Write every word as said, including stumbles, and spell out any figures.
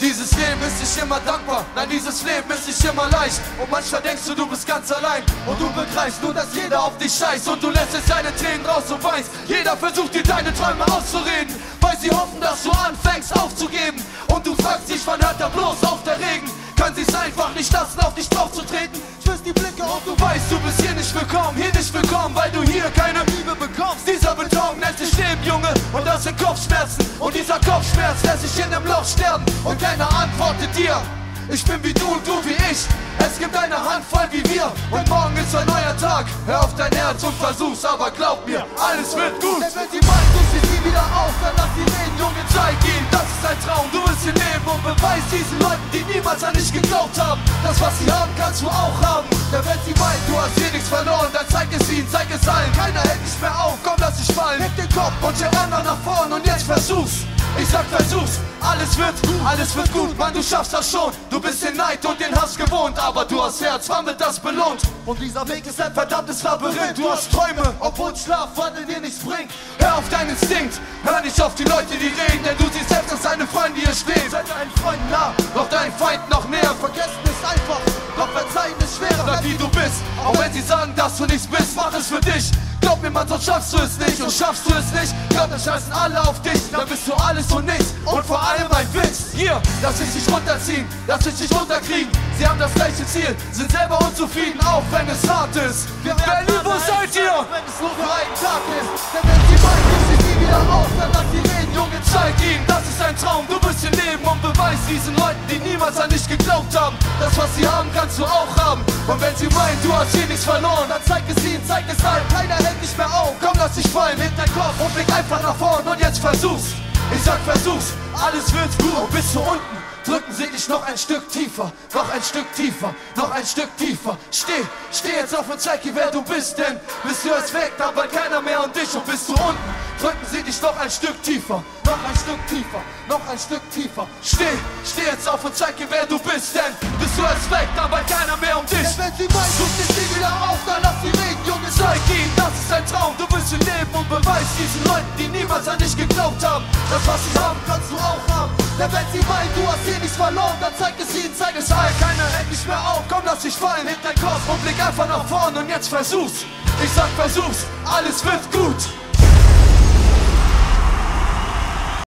Dieses Leben ist nicht immer dankbar, nein, dieses Leben ist nicht immer leicht. Und manchmal denkst du, du bist ganz allein und du begreifst nur, dass jeder auf dich scheißt. Und du lässt jetzt deine Tränen raus und weißt, jeder versucht dir deine Träume auszureden, weil sie hoffen, dass du anfängst aufzugeben. Und du fragst dich, wann hört da bloß auf der Regen? Können sie es einfach nicht lassen, auf dich draufzutreten? Spürst die Blicke und du weißt, du bist hier nicht willkommen, hier nicht willkommen, weil du hier keine Liebe bekommst. Dieser Beton nennt sich Leben, Junge, und das sind Kopfschmerzen. Und dieser Kopfschmerz lässt sich in dem Loch sterben. Und keiner antwortet dir, ich bin wie du und du wie ich. Es gibt eine Handvoll wie wir und morgen ist ein neuer Tag. Hör auf dein Herz und versuch's, aber glaub mir, alles wird gut. Denn wenn sie meint, du stehst nie wieder auf, dann lass sie reden, Junge, zeig ihnen, das ist ein Traum. Du willst hier leben und beweis diesen Leuten, die niemals an dich geglaubt haben, das, was sie haben, kannst du auch haben. Denn wenn sie meint, du hast hier nichts verloren, dann zeig es ihnen, zeig es allen. Keiner hält dich mehr auf, komm, lass dich fallen. Heb den Kopf und schau anderen nach vorn und jetzt versuch's. Ich sag versuch's, alles wird gut, alles wird gut, Mann, du schaffst das schon. Du bist den Neid und den Hass gewohnt, aber du hast Herz, wann wird das belohnt? Und dieser Weg ist ein verdammtes Labyrinth. Du hast Träume, obwohl Schlafwandel dir nichts bringt. Hör auf deinen Instinkt, hör nicht auf die Leute, die reden, denn du siehst selbst, dass deine Freunde hier stehen. Sei deinen Freunden nah, doch dein Feind noch näher. Vergessen ist einfach, doch verzeihen ist schwerer. Bleib wie du bist, auch wenn sie sagen, dass du nichts bist, mach es für dich. Glaub mir, Mann, sonst schaffst du es nicht. Und schaffst du es nicht, glaub, dann scheißen alle auf dich. Dann bist du alles und nichts und vor allem ein Witz. Hier, lass ich dich runterziehen, lass ich dich runterkriegen. Sie haben das gleiche Ziel, sind selber unzufrieden, auch wenn es hart ist. Wir Berlin, wo seid ihr? Wenn es nur für einen Tag ist. Denn wenn sie meint, du stehst nie wieder auf, dann lass sie reden, Junge, zeig ihnen, das ist ein Traum. Du wirst hier leben und beweis diesen Leuten, die niemals an dich geglaubt haben, das, was sie haben, kannst du auch haben. Und wenn sie meint, du hast hier nichts verloren, dann zeig es ihnen, zeig es allen. Keiner hält nicht mehr auf, komm, lass dich fallen, hebt dein Kopf und blick einfach nach vorn und jetzt versuch's. Ich sag versuch's, alles wird gut. Und bis zu unten drücken sie dich noch ein Stück tiefer, noch ein Stück tiefer, noch ein Stück tiefer. Steh, steh jetzt auf und zeig ihr, wer du bist, denn bis du es weg, dann bald keiner mehr an dich. Und bis zu unten drücken sie dich noch ein Stück tiefer, noch ein Stück tiefer, noch ein Stück tiefer. Steh, steh jetzt auf und zeig ihr, wer du bist, denn bis du es weg, dann bald keiner mehr um dich. Denn wenn sie meint, du stehst nie wieder auf, dann lass sie reden, Junge, zeig ihnen, das ist ein Traum. Du willst hier leben und beweis diesen Leuten, die niemals an dich geglaubt haben, das, was sie haben, kannst du auch haben. Denn wenn sie meint, du hast hier nichts verloren, dann zeig es ihnen, zeig es allen. Keiner hält nicht mehr auf, komm, lass dich fallen, heb dein Kopf und blick einfach nach vorn und jetzt versuch's. Ich sag versuch's, alles wird gut.